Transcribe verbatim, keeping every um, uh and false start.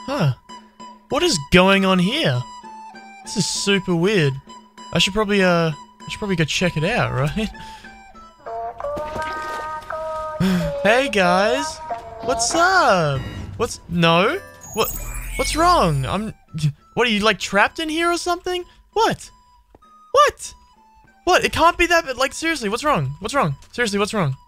Huh. What is going on here? This is super weird. I should probably, uh, I should probably go check it out, right? Hey guys! What's up? What's- no? What- what's wrong? I'm- what, are you like trapped in here or something? What? What? What? It can't be that, but like seriously, what's wrong? What's wrong? Seriously, what's wrong?